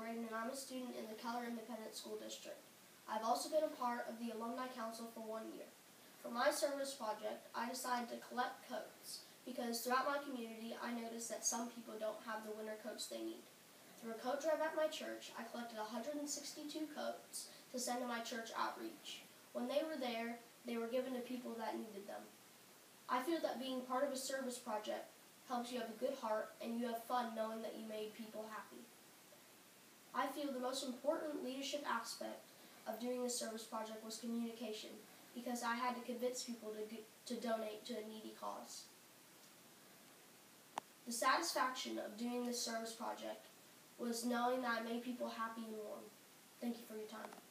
grade and I'm a student in the Keller Independent School District. I've also been a part of the Alumni Council for 1 year. For my service project, I decided to collect coats because throughout my community I noticed that some people don't have the winter coats they need. Through a coat drive at my church, I collected 162 coats to send to my church outreach. When they were there, they were given to people that needed them. I feel that being part of a service project helps you have a good heart and you have fun knowing that you made people happy. I feel the most important leadership aspect of doing this service project was communication, because I had to convince people to donate to a needy cause. The satisfaction of doing this service project was knowing that I made people happy and warm. Thank you for your time.